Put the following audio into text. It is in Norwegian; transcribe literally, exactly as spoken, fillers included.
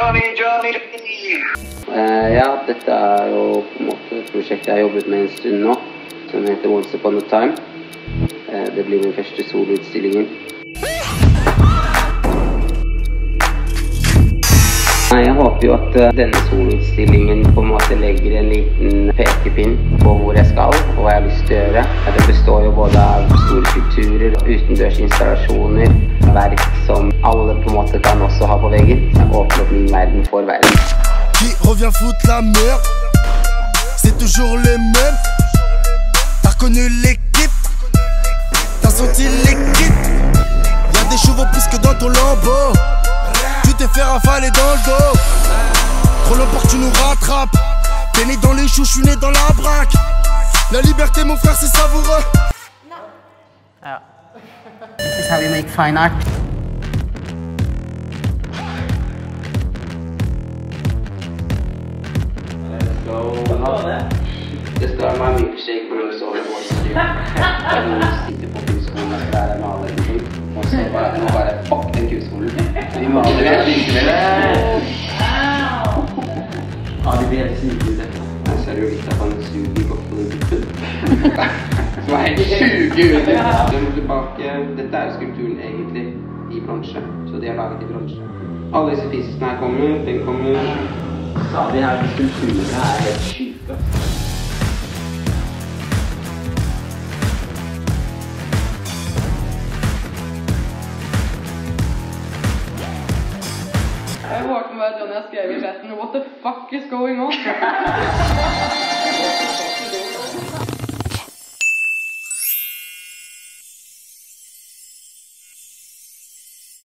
Johnny, Johnny. Uh, ja, dette er jo på en måte et prosjekt jeg har jobbet med en stund nå, som heter Once Upon a Time. Uh, det blir min første soloutstillingen. Jeg håper jo at denne soloutstillingen på en måte legger en liten pekepinn på hvor jeg skal og hva jeg har lyst til å gjøre. Det består jo både av store skulpturer, utendørsinstallasjoner, verk som alle på en måte kan også ha på veggen. Jeg åpner opp min verden for verden. Qui revient foutre la merde? C'est toujours les mêmes. T'as reconnu l'équipe? T'as senti l'équipe? Y'a des chevaux plus que dans ton lambeau. Tu t'es fait rafaler dans le dos. Trop long pour que tu nous rattrapes. T'es né dans les choux, je suis né dans la braque. La liberté mon frère c'est savoureux. Yeah. This is how you make fine art. Let's go. Det skal være milkshake med noe sånn på styr. Jeg sitter på kunstskolen og skal være maler en ting. Og så bare, nå bare fuck den kunstskolen. Vi maler det likevel. Ja, det blir helt sykt ut dette. Jeg ser jo litt at han suger godt på den kuppen. Som er helt sjuke ut. Den må tilbake. Dette er jo skulpturen egentlig i bronse. Så de har laget i bronse. Alle disse fiskene her kommer, den kommer. Så de her skulpturene er helt syke. Jeg våkner med at Johnny har skrevet i chatten, what the fuck is going on?